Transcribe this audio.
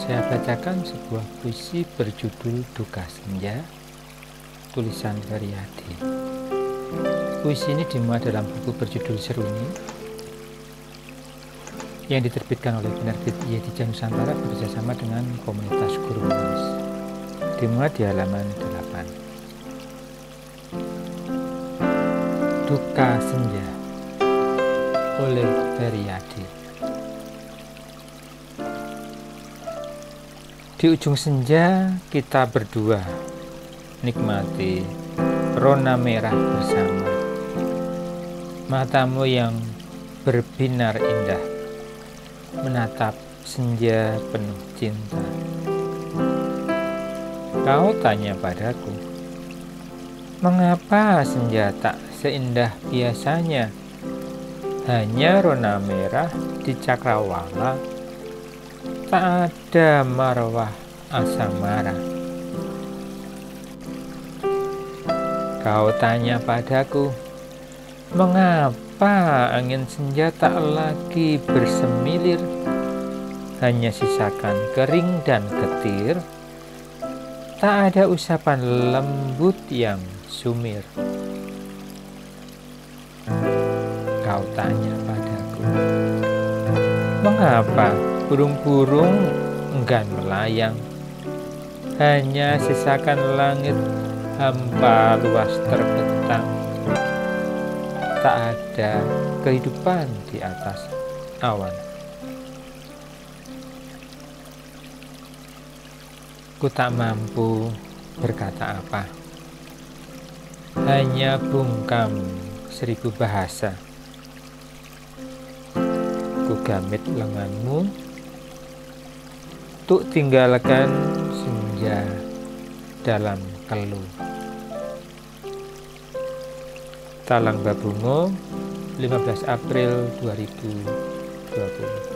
Saya bacakan sebuah puisi berjudul Duka Senja, tulisan Feryadi. Puisi ini dimuat dalam buku berjudul Seruni yang diterbitkan oleh penerbit Yedija Nusantara bekerjasama dengan komunitas guru menulis. Dimuat di halaman 8. Duka Senja oleh Feryadi. Di ujung senja kita berdua nikmati rona merah bersama. Matamu yang berbinar indah menatap senja penuh cinta. Kau tanya padaku, mengapa senja tak seindah biasanya? Hanya rona merah di cakrawala, tak ada marwah asamara. Kau tanya padaku, mengapa angin senja tak lagi bersemilir? Hanya sisakan kering dan getir, tak ada usapan lembut yang sumir. Kau tanya padaku, mengapa burung-burung enggan melayang? Hanya sisakan langit hampa luas terbentang, tak ada kehidupan di atas awan. Ku tak mampu berkata apa, hanya bungkam 1000 bahasa. Ku gamit lenganmu untuk tinggalkan senja dalam keluh. Talang Babungo, 15 April 2020.